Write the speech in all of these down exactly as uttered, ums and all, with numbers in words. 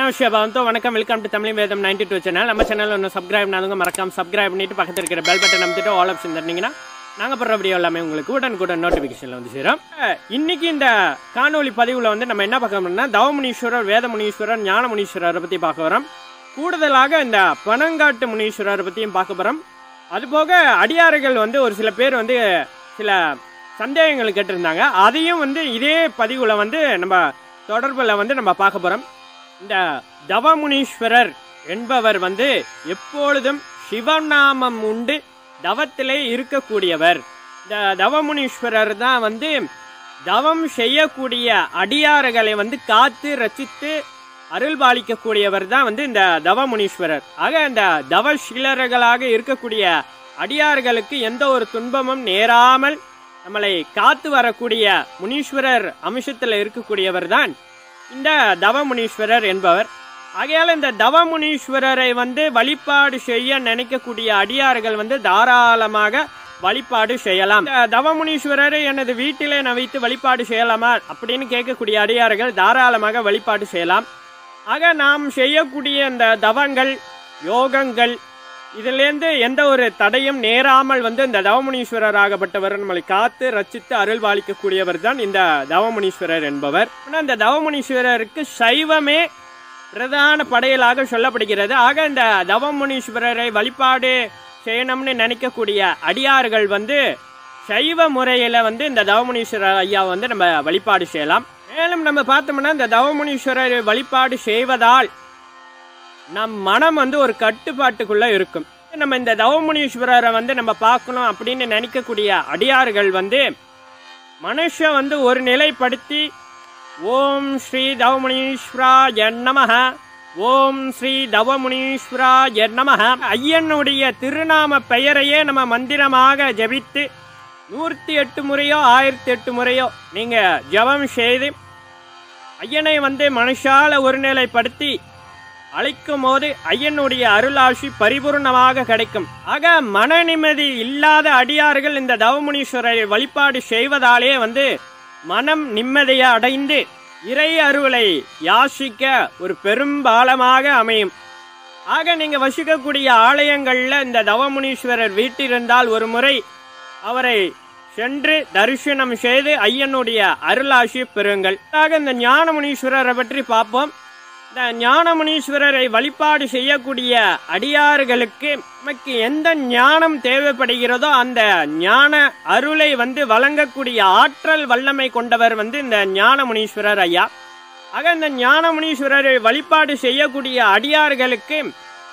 நமஸ்காரம் வணக்கம் welcome to Tamil Vedham ninety two channel. நம்ம சேனல் ஒன்று சப்ஸ்கிரைப் நாங்க மறக்காம சப்ஸ்கிரைப் பண்ணிட்டு பக்கத்தில் இருக்கிற பெல் பட்டன் அமைச்சிட்டு ஆல் ஆப்ஷன் தந்தீங்கன்னா நாங்கள் போடுற வீடியோ எல்லாமே உங்களுக்கு உடனுக்குடன் நோட்டிஃபிகேஷனில் வந்து சேரும். இன்னைக்கு இந்த காணொலி பதிவில் வந்து நம்ம என்ன பார்க்க போறோம்னா தவமுனீஸ்வரர், வேதமுனீஸ்வரர், ஞானமுனீஸ்வரரை பற்றி பார்க்க வரோம். கூடுதலாக இந்த பனங்காட்டு முனீஸ்வரரை பற்றியும் பார்க்க போகிறோம். அதுபோக அடியார்கள் வந்து ஒரு சில பேர் வந்து சில சந்தேகங்கள் கேட்டிருந்தாங்க. அதையும் வந்து இதே பதிவில் வந்து நம்ம தொடர்பில் வந்து நம்ம பார்க்க போகிறோம். இந்த தவமுனீஸ்வரர் என்பவர் வந்து எப்பொழுதும் சிவநாமம் உண்டு தவத்திலே இருக்கக்கூடியவர். இந்த தவமுனீஸ்வரர் தான் வந்து தவம் செய்யக்கூடிய அடியார்களை வந்து காத்து ரசித்து அருள்பாலிக்கக்கூடியவர் தான் வந்து இந்த தவமுனீஸ்வரர். ஆக இந்த தவசீலர்களாக இருக்கக்கூடிய அடியார்களுக்கு எந்த ஒரு துன்பமும் நேராமல் நம்மளை காத்து வரக்கூடிய முனீஸ்வரர் அம்சத்தில் இருக்கக்கூடியவர் தான் இந்த தவமுனீஸ்வரர் என்பவர். ஆகையால் இந்த தவமுனீஸ்வரரை வந்து வழிபாடு செய்ய நினைக்கக்கூடிய அடியார்கள் வந்து தாராளமாக வழிபாடு செய்யலாம். இந்த தவமுனீஸ்வரரை எனது வீட்டிலே நான் வைத்து வழிபாடு செய்யலாமா அப்படின்னு கேட்கக்கூடிய அடியார்கள் தாராளமாக வழிபாடு செய்யலாம். ஆக நாம் செய்யக்கூடிய இந்த தவங்கள் யோகங்கள் இதிலேருந்து எந்த ஒரு தடையும் நேராமல் வந்து இந்த தவமுனீஸ்வரர் ஆகப்பட்டவர் நம்மளை காத்து ரச்சித்து அருள்பாலிக்கக்கூடியவர் தான் இந்த தவமுனீஸ்வரர் என்பவர். இந்த தவமுனீஸ்வரருக்கு சைவமே பிரதான படையலாக சொல்லப்படுகிறது. ஆக இந்த தவமுனீஸ்வரரை வழிபாடு செய்யணும்னு நினைக்கக்கூடிய அடியார்கள் வந்து சைவ முறையில வந்து இந்த தவமுனீஸ்வரர் ஐயா வந்து நம்ம வழிபாடு செய்யலாம். மேலும் நம்ம பார்த்தோம்னா இந்த தவமுனீஸ்வரரை வழிபாடு செய்வதால் நம் மனம் வந்து ஒரு கட்டுப்பாட்டுக்குள்ள இருக்கும். நம்ம இந்த தவமுனீஸ்வரரை வந்து நம்ம பார்க்கணும் அப்படின்னு நினைக்கக்கூடிய அடியார்கள் வந்து மனுஷன் வந்து ஒரு நிலைப்படுத்தி ஓம் ஸ்ரீ தவமுனீஸ்வராய நமஹ, ஓம் ஸ்ரீ தவமுனீஸ்வராய நமஹ ஐயனுடைய திருநாம பெயரையே நம்ம மந்திரமாக ஜபித்து நூற்றி எட்டு முறையோ ஆயிரத்தி எட்டு முறையோ நீங்க ஜபம் செய்து ஐயனை வந்து மனுஷால ஒரு நிலைப்படுத்தி அழைக்கும் போது ஐயனுடைய அருளாட்சி பரிபூர்ணமாக கிடைக்கும். ஆக மன நிம்மதி இல்லாத அடியார்கள் இந்த தவமுனீஸ்வரரை வழிபாடு செய்வதாலே வந்து மனம் நிம்மதியை அடைந்து இறை அருளை யாசிக்க ஒரு பெரும்பாலமாக அமையும். ஆக நீங்க வசிக்கக்கூடிய ஆலயங்கள்ல இந்த தவமுனீஸ்வரர் வீட்டிருந்தால் ஒரு முறை அவரை சென்று தரிசனம் செய்து ஐயனுடைய அருளாட்சி பெறுங்கள். ஆக இந்த ஞானமுனீஸ்வரரை பற்றி பார்ப்போம். இந்த ஞானமுனீஸ்வரரை வழிபாடு செய்யக்கூடிய அடியார்களுக்கு நமக்கு எந்த ஞானம் தேவைப்படுகிறதோ அந்த ஞான அருளை வந்து வழங்கக்கூடிய ஆற்றல் வல்லமை கொண்டவர் வந்து இந்த ஞானமுனீஸ்வரர் ஐயா. ஆக இந்த ஞானமுனீஸ்வரரை வழிபாடு செய்யக்கூடிய அடியார்களுக்கு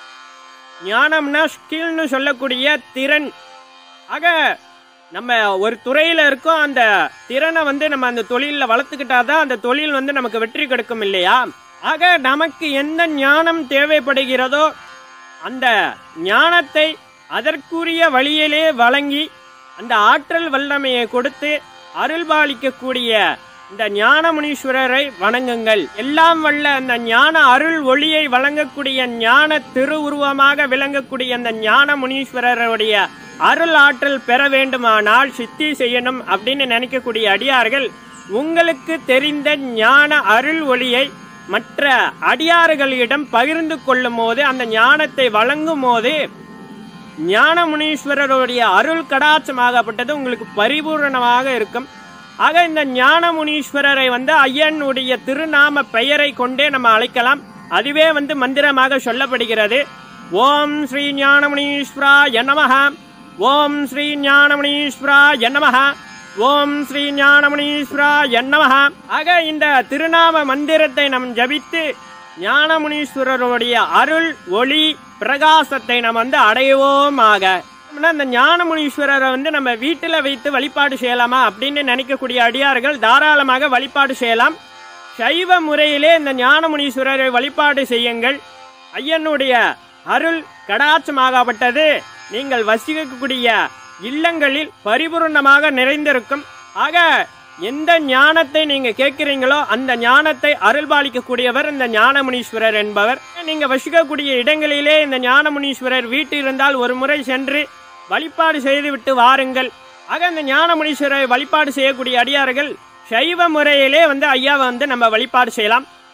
ஞானம்னா ஸ்கில்னு சொல்லக்கூடிய திறன். ஆக நம்ம ஒரு துறையில இருக்கோம், அந்த திறனை வந்து நம்ம அந்த தொழிலில் வளர்த்துக்கிட்டாதான் அந்த தொழில் வந்து நமக்கு வெற்றி கிடைக்கும் இல்லையா. ஆக நமக்கு எந்த ஞானம் தேவைப்படுகிறதோ அந்த ஞானத்தை அதற்குரிய வழியிலே வழங்கி அந்த ஆற்றல் வல்லமையை கொடுத்து அருள்பாலிக்கக்கூடிய இந்த ஞானமுனீஸ்வரரை வணங்குங்கள். எல்லாம் வல்ல அந்த ஞான அருள் ஒளியை வழங்கக்கூடிய ஞான திருவுருவமாக விளங்கக்கூடிய அந்த ஞானமுனீஸ்வரருடைய அருள் ஆற்றல் பெற வேண்டுமானால் சித்தி செய்யணும் அப்படின்னு நினைக்கக்கூடிய அடியார்கள் உங்களுக்கு தெரிந்த ஞான அருள் ஒளியை மற்ற அடியார்களிடம் பகிர்ந்து கொள்ளும் போது அந்த ஞானத்தை வழங்கும் போது ஞானமுனீஸ்வரருடைய அருள் கடாட்சமாகப்பட்டது உங்களுக்கு பரிபூர்ணமாக இருக்கும். ஆக இந்த ஞானமுனீஸ்வரரை வந்து ஐயனுடைய திருநாம பெயரை கொண்டே நம்ம அழைக்கலாம். அதுவே வந்து மந்திரமாக சொல்லப்படுகிறது. ஓம் ஸ்ரீ ஞானமுனீஸ்வராய நமஹ, ஓம் ஸ்ரீ ஞானமுனீஸ்வராய நமஹ, ஓம் ஸ்ரீ ஞானமுனீஸ்வராய நமஹ. ஆக இந்த திருநாம மந்திரத்தை நம் ஜபித்து ஞானமுனீஸ்வரருடைய அருள் ஒளி பிரகாசத்தை நம்ம வந்து அடைவோமாக. இந்த ஞானமுனீஸ்வரரை வந்து நம்ம வீட்டில் வைத்து வழிபாடு செய்யலாமா அப்படின்னு நினைக்கக்கூடிய அடியார்கள் தாராளமாக வழிபாடு செய்யலாம். சைவ முறையிலே இந்த ஞானமுனீஸ்வரரை வழிபாடு செய்யுங்கள். ஐயனுடைய அருள் கடாட்சமாகப்பட்டது நீங்கள் வசிக்கக்கூடிய இல்லங்களில் பரிபூர்ணமாக நிறைந்திருக்கும். ஆக எந்த ஞானத்தை நீங்க கேட்கிறீங்களோ அந்த ஞானத்தை அருள்பாலிக்கக்கூடியவர் இந்த ஞானமுனீஸ்வரர் என்பவர். நீங்க வசிக்கக்கூடிய இடங்களிலே இந்த ஞானமுனீஸ்வரர் வீட்டில் இருந்தால் ஒரு முறை சென்று வழிபாடு செய்துவிட்டு வாருங்கள். ஆக இந்த ஞானமுனீஸ்வரரை வழிபாடு செய்யக்கூடிய அடியார்கள் சைவ முறையிலே வந்து ஐயாவை வந்து நம்ம வழிபாடு செய்யலாம்.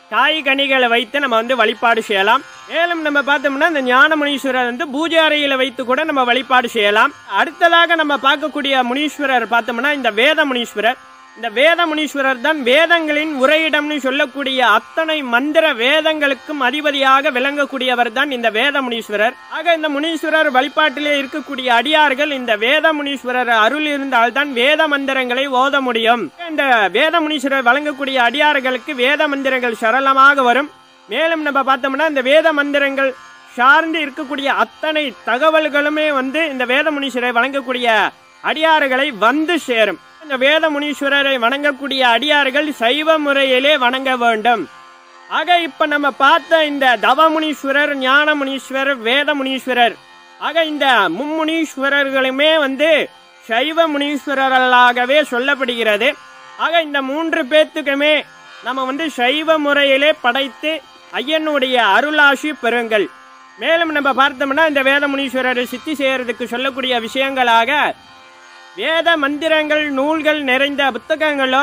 காய் கனிகளை வைத்து நம்ம வந்து வழிபாடு செய்யலாம். மேலும் நம்ம பார்த்தோம்னா இந்த ஞான முனீஸ்வரர் வந்து பூஜை அறையில வைத்து கூட நம்ம வழிபாடு செய்யலாம். அடுத்ததாக நம்ம பார்க்கக்கூடிய முனீஸ்வரர் பார்த்தோம்னா இந்த வேத முனீஸ்வரர். இந்த வேத முனீஸ்வரர் தான் வேதங்களின் உரையிடம்னு சொல்லக்கூடிய அத்தனை மந்திர வேதங்களுக்கும் அதிபதியாக விளங்கக்கூடியவர் தான் இந்த வேத முனீஸ்வரர். ஆக இந்த முனீஸ்வரர் வழிபாட்டிலே இருக்கக்கூடிய அடியார்கள் இந்த வேத முனீஸ்வரர் அருள் இருந்தால்தான் வேத மந்திரங்களை ஓத முடியும். இந்த வேத முனீஸ்வரர் வழங்கக்கூடிய அடியார்களுக்கு வேத மந்திரங்கள் சரளமாக வரும். மேலும் நம்ம பார்த்தோம்னா இந்த வேத மந்திரங்கள் சார்ந்து இருக்கக்கூடிய அத்தனை தகவல்களுமே வந்து இந்த வேத முனீஸ்வரரை வழங்கக்கூடிய அடியார்களை வந்து சேரும். இந்த வேத முனீஸ்வரரை வணங்கக்கூடிய அடியார்கள் சைவ முறையிலே வணங்க வேண்டும். ஆக இப்ப நம்ம பார்த்த இந்த தவமுனீஸ்வரர், ஞான முனீஸ்வரர், வேத முனீஸ்வரர், ஆக இந்த மும்முனீஸ்வரர்களுமே வந்து சைவ முனீஸ்வரர்களாகவே சொல்லப்படுகிறது. ஆக இந்த மூன்று பேத்துக்குமே நம்ம வந்து சைவ முறையிலே படைத்து ஐயனுடைய அருளாசி பெறுங்கள். மேலும் நம்ம பார்த்தோம்னா இந்த வேத முனீஸ்வரரை சித்தி செய்யறதுக்கு சொல்லக்கூடிய விஷயங்களாக வேத மந்திரங்கள் நூல்கள் நிறைந்த புத்தகங்களோ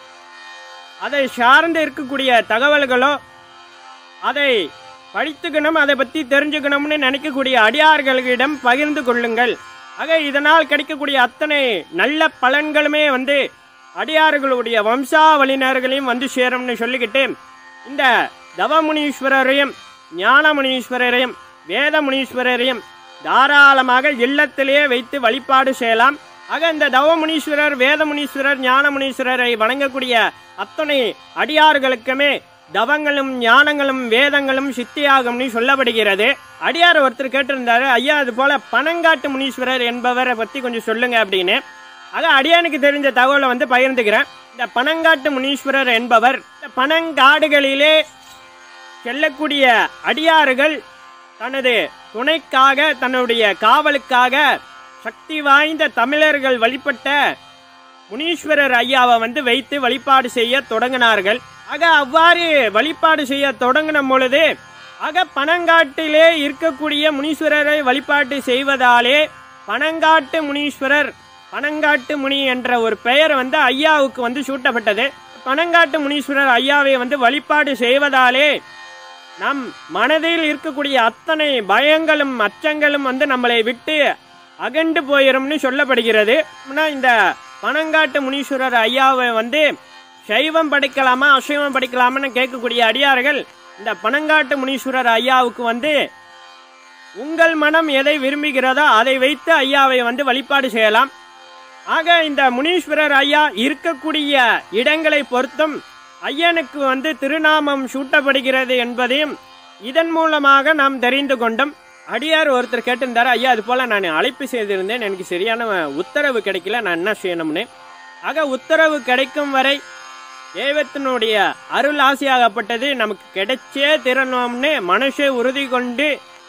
அதை சார்ந்து இருக்கக்கூடிய தகவல்களோ அதை படித்துக்கணும், அதை பற்றி தெரிஞ்சுக்கணும்னு நினைக்கக்கூடிய அடியார்களிடம் பகிர்ந்து கொள்ளுங்கள். ஆக இதனால் கிடைக்கக்கூடிய அத்தனை நல்ல பலன்களுமே வந்து அடியார்களுடைய வம்சாவளியினர்களையும் வந்து சேரும்னு சொல்லிக்கிட்டு இந்த தவமுனீஸ்வரரையும் ஞான முனீஸ்வரரையும் வேத முனீஸ்வரரையும் தாராளமாக இல்லத்திலேயே வைத்து வழிபாடு செய்யலாம். ஆக இந்த தவமுனீஸ்வரர், வேத முனீஸ்வரர், ஞான முனீஸ்வரரை வணங்கக்கூடிய அத்தனை அடியார்களுக்குமே தவங்களும் ஞானங்களும் வேதங்களும் சித்தியாகும்னு சொல்லப்படுகிறது. அடியார் ஒருத்தர் கேட்டிருந்தாரு, ஐயா அது போல பனங்காட்டு முனீஸ்வரர் என்பவரை பத்தி கொஞ்சம் சொல்லுங்க அப்படின்னு. ஆக அடியானுக்கு தெரிஞ்ச தகவலை வந்து பகிர்ந்துக்கிறேன். இந்த பனங்காட்டு முனீஸ்வரர் என்பவர் பனங்காடுகளிலே செல்லக்கூடிய அடியார்கள் தனது துணைக்காக, தன்னுடைய காவலுக்காக சக்தி வாய்ந்த தமிழர்கள் வழிபட்ட முனீஸ்வரர் ஐயாவை வந்து வைத்து வழிபாடு செய்ய தொடங்கினார்கள். ஆக அவ்வாறு வழிபாடு செய்ய தொடங்கின பொழுது ஆக பனங்காட்டிலே இருக்கக்கூடிய முனீஸ்வரரை வழிபாட்டு செய்வதாலே பனங்காட்டு முனீஸ்வரர், பனங்காட்டு முனி என்ற ஒரு பெயர் வந்து ஐயாவுக்கு வந்து சூட்டப்பட்டது. பனங்காட்டு முனீஸ்வரர் ஐயாவை வந்து வழிபாடு செய்வதாலே நம் மனதில் இருக்கக்கூடிய அத்தனை பயங்களும் அச்சங்களும் வந்து நம்மளை விட்டு அகண்டு போயிரும்னு சொல்லப்படுகிறது. இந்த பனங்காட்டு முனீஸ்வரர் ஐயாவை வந்து சைவம் படிக்கலாமா அசைவம் படிக்கலாமான்னு கேட்கக்கூடிய அடியார்கள் இந்த பனங்காட்டு முனீஸ்வரர் ஐயாவுக்கு வந்து உங்கள் மனம் எதை விரும்புகிறதோ அதை வைத்து ஐயாவை வந்து வழிபாடு செய்யலாம். ஆக இந்த முனீஸ்வரர் ஐயா இருக்கக்கூடிய இடங்களை பொறுத்தும் ஐயனுக்கு வந்து திருநாமம் சூட்டப்படுகிறது என்பதையும் இதன் மூலமாக நாம் தெரிந்து கொண்டோம். அடியார் ஒருத்தர் கேட்டிருந்தாரு, ஐயா அது போல நான் அழைப்பு செய்திருந்தேன், எனக்கு சரியான உத்தரவு கிடைக்கல, நான் என்ன செய்யணும்னு. ஆக உத்தரவு கிடைக்கும் வரை தெய்வத்தினுடைய அருள் ஆசையாகப்பட்டது நமக்கு கிடைச்சே திறனோம்னு மனசே உறுதி கொண்டு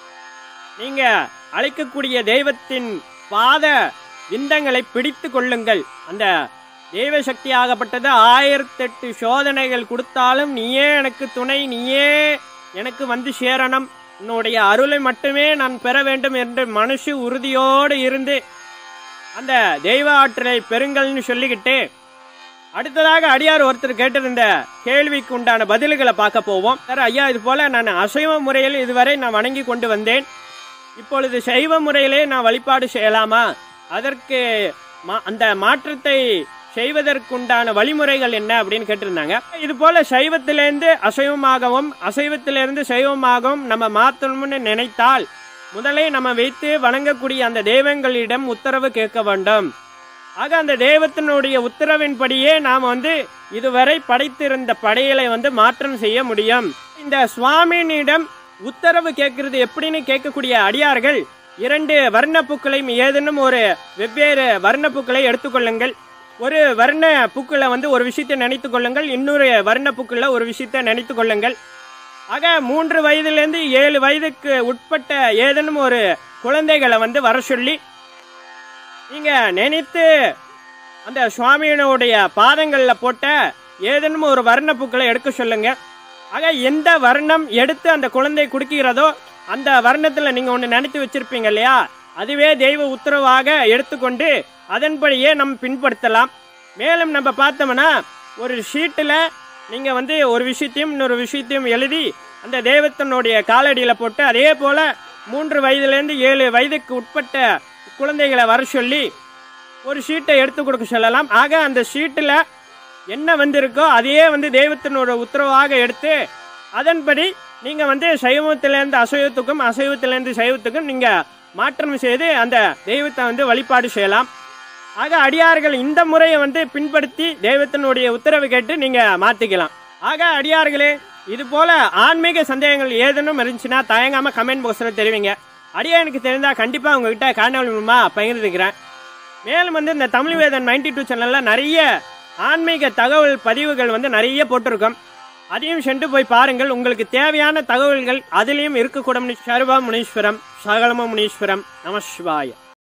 நீங்க அழைக்கக்கூடிய தெய்வத்தின் பாத விந்தங்களை பிடித்து கொள்ளுங்கள். அந்த தெய்வ சக்தி ஆகப்பட்டது ஆயிரத்தெட்டு சோதனைகள் கொடுத்தாலும் நீயே எனக்கு துணை, நீயே எனக்கு வந்து சேரணும், உன்னுடைய அருளை மட்டுமே நான் பெற வேண்டும் என்று மனசு உறுதியோடு இருந்து அந்த தெய்வ ஆற்றலை பெறுங்கள்னு சொல்லிக்கிட்டு அடுத்ததாக அடியார் ஒருத்தர் கேட்டிருந்த கேள்விக்கு உண்டான பதில்களை பார்க்க போவோம். சார் ஐயா இது போல நான் அசைவ முறையில் இதுவரை நான் வணங்கி கொண்டு வந்தேன், இப்பொழுது சைவ முறையிலே நான் வழிபாடு செய்யலாமா, அதற்கு அந்த மாற்றத்தை செய்வதற்குண்டான வழிமுறைகள் என்ன அப்படின்னு கேட்டிருந்தாங்க. இது போல சைவத்திலிருந்து அசைவமாகவும் அசைவத்திலிருந்து சைவமாகவும் நம்ம மாற்றணும்னு நினைத்தால் முதலே நம்ம வைத்து வணங்கக்கூடிய அந்த தெய்வங்களிடம் உத்தரவு கேட்க வேண்டும். ஆக அந்த தெய்வத்தினுடைய உத்தரவின்படியே நாம் வந்து இதுவரை படைத்திருந்த படையலை வந்து மாற்றம் செய்ய முடியும். இந்த சுவாமியினிடம் உத்தரவு கேட்கறது எப்படின்னு கேட்கக்கூடிய அடியார்கள் இரண்டு வர்ணப்பூக்களையும் ஏதேனும் ஒரு வெவ்வேறு வர்ணப்பூக்களை எடுத்துக்கொள்ளுங்கள். ஒரு வர்ண பூக்களை வந்து ஒரு விஷயத்தை நினைத்து கொள்ளுங்கள், இன்னொரு வர்ண பூக்களை ஒரு விஷயத்தை நினைத்து கொள்ளுங்கள். ஆக மூன்று வயதிலிருந்து ஏழு வயதுக்கு உட்பட்ட ஏதேனும் ஒரு குழந்தைகளை வந்து வர சொல்லி நீங்க நினைத்து அந்த சுவாமியினுடைய பாதங்களில் போட்ட ஏதேனும் ஒரு வர்ண பூக்களை எடுக்க சொல்லுங்க. ஆக எந்த வர்ணம் எடுத்து அந்த குழந்தை கொடுக்கிறதோ அந்த வர்ணத்தில் நீங்க ஒன்று நினைத்து வச்சிருப்பீங்க இல்லையா, அதுவே தெய்வ உத்தரவாக எடுத்துக்கொண்டு அதன்படியே நம்ம பின்படுத்தலாம். மேலும் நம்ம பார்த்தோம்னா ஒரு ஷீட்டில் நீங்கள் வந்து ஒரு விஷயத்தையும் இன்னொரு விஷயத்தையும் எழுதி அந்த தெய்வத்தினுடைய காலடியில் போட்டு, அதே போல் மூன்று வயதுலேருந்து ஏழு வயதுக்கு உட்பட்ட குழந்தைகளை வர சொல்லி ஒரு ஷீட்டை எடுத்து கொடுக்க சொல்லலாம். ஆக அந்த ஷீட்டில் என்ன வந்திருக்கோ அதையே வந்து தெய்வத்தினோட உத்தரவாக எடுத்து அதன்படி நீங்கள் வந்து சைவத்திலேருந்து அசைவத்துக்கும் அசைவத்திலேருந்து சைவத்துக்கும் நீங்கள் மாற்றம் செய்து அந்த தெய்வத்தை வந்து வழிபாடு செய்யலாம். ஆக அடியார்கள் இந்த முறையை வந்து பின்படுத்தி தெய்வத்தினுடைய உத்தரவு கேட்டு நீங்கள் மாற்றிக்கலாம். ஆக அடியார்களே, இது போல் ஆன்மீக சந்தேகங்கள் ஏதேனும் இருந்துச்சுன்னா தயங்காமல் கமெண்ட் பாக்ஸில் தெரிவிங்க. அடியானுக்கு தெரிந்தால் கண்டிப்பாக உங்ககிட்ட காணொலி மூலமாக பகிர்ந்துக்கிறேன். மேலும் வந்து இந்த தமிழ் வேதம் நைன்டி டூ சேனலில் நிறைய ஆன்மீக தகவல் பதிவுகள் வந்து நிறைய போட்டிருக்கோம். அதையும் சென்று போய் பாருங்கள். உங்களுக்கு தேவையான தகவல்கள் அதிலையும் இருக்கக்கூடும். சர்வ முனீஸ்வரம் சகலம முனீஸ்வரம் நம சிவாய.